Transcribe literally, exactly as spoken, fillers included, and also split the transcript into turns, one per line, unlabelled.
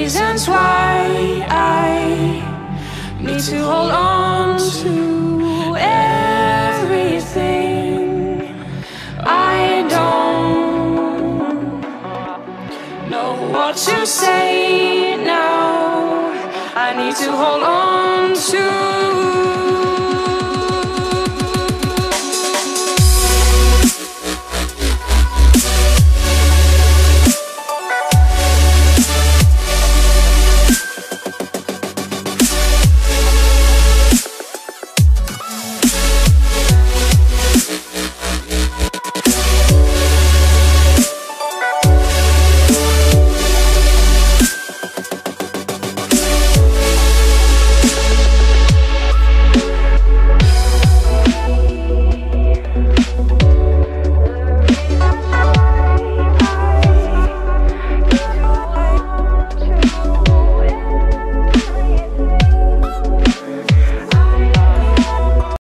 reasons why I need to hold on to everything. I don't know what to say now. I need to hold on to